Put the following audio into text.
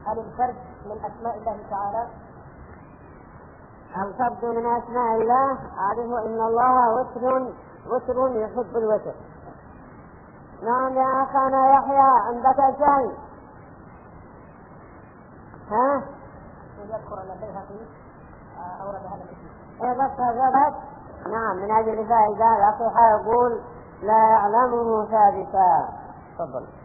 هل الفرد من أسماء الله تعالى؟ الفرد من أسماء الله. أعرف إن الله وتر يحب الوتر. نعم يا أخانا يحيى، عندك شيء؟ ها؟ يذكر أن البيهقي أورد هذا الاسم. إذا ثبت نعم من أجل فائدة الأخ يقول لا يعلمه ثابتا. تفضل.